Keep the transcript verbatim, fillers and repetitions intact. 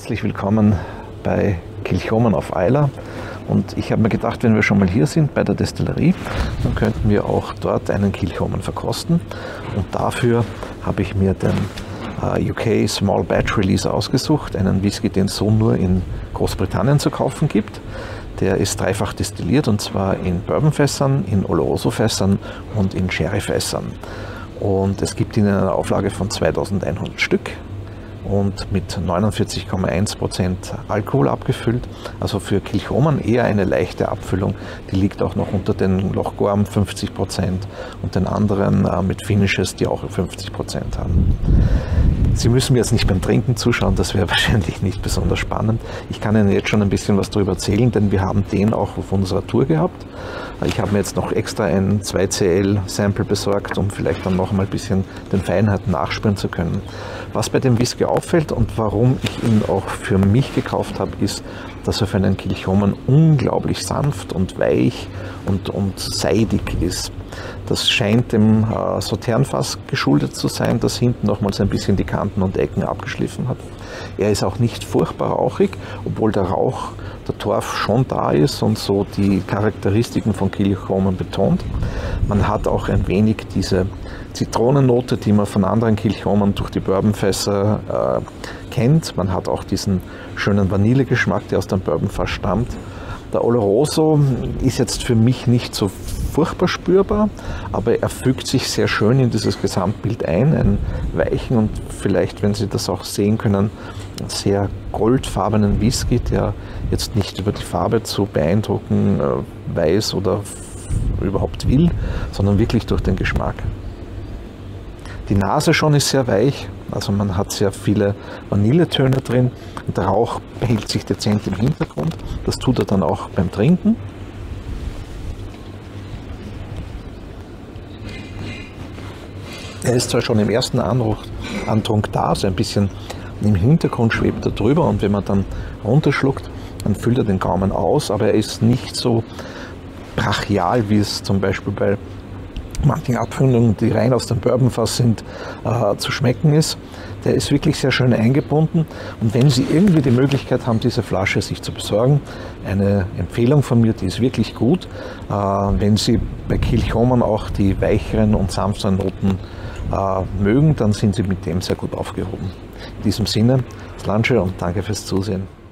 Herzlich willkommen bei Kilchoman auf Eila. Und ich habe mir gedacht, wenn wir schon mal hier sind bei der Destillerie, dann könnten wir auch dort einen Kilchoman verkosten. Und dafür habe ich mir den uh, U K Small Batch Release ausgesucht, einen Whisky, den es so nur in Großbritannien zu kaufen gibt. Der ist dreifach destilliert, und zwar in Bourbonfässern, in Oloroso-Fässern und in Sherryfässern. Und es gibt ihn in einer Auflage von zweitausendeinhundert Stück und mit neunundvierzig Komma eins Prozent Alkohol abgefüllt. Also für Kilchoman eher eine leichte Abfüllung. Die liegt auch noch unter den Loch Gorm fünfzig Prozent und den anderen äh, mit Finishes, die auch fünfzig Prozent haben. Sie müssen mir jetzt nicht beim Trinken zuschauen, das wäre wahrscheinlich nicht besonders spannend. Ich kann Ihnen jetzt schon ein bisschen was darüber erzählen, denn wir haben den auch auf unserer Tour gehabt. Ich habe mir jetzt noch extra ein zwei C L Sample besorgt, um vielleicht dann noch mal ein bisschen den Feinheiten nachspüren zu können. Was bei dem Whisky auffällt und warum ich ihn auch für mich gekauft habe, ist, dass er für einen Kilchoman unglaublich sanft und weich und, und seidig ist. Das scheint dem äh, Sauternfass geschuldet zu sein, das hinten nochmals ein bisschen die Kanten und Ecken abgeschliffen hat. Er ist auch nicht furchtbar rauchig, obwohl der Rauch, der Torf schon da ist und so die Charakteristiken von Kilchoman betont. Man hat auch ein wenig diese Zitronennote, die man von anderen Kilchoman durch die Bourbonfässer äh, kennt. Man hat auch diesen schönen Vanillegeschmack, der aus dem Bourbonfass stammt. Der Oloroso ist jetzt für mich nicht so furchtbar spürbar, aber er fügt sich sehr schön in dieses Gesamtbild ein. Einen weichen und vielleicht, wenn Sie das auch sehen können, sehr goldfarbenen Whisky, der jetzt nicht über die Farbe zu beeindrucken äh, weiß oder überhaupt will, sondern wirklich durch den Geschmack. Die Nase schon ist sehr weich, also man hat sehr viele Vanilletöne drin und der Rauch behält sich dezent im Hintergrund. Das tut er dann auch beim Trinken. Er ist zwar schon im ersten Andrunk da, so ein bisschen im Hintergrund schwebt er drüber, und wenn man dann runterschluckt, dann füllt er den Gaumen aus, aber er ist nicht so brachial, wie es zum Beispiel bei manchen Abfüllungen, die rein aus dem Bourbonfass sind, äh, zu schmecken ist. Der ist wirklich sehr schön eingebunden, und wenn Sie irgendwie die Möglichkeit haben, diese Flasche sich zu besorgen, eine Empfehlung von mir, die ist wirklich gut. Äh, wenn Sie bei Kilchoman auch die weicheren und sanfteren Noten äh, mögen, dann sind Sie mit dem sehr gut aufgehoben. In diesem Sinne, Sláinte und danke fürs Zusehen.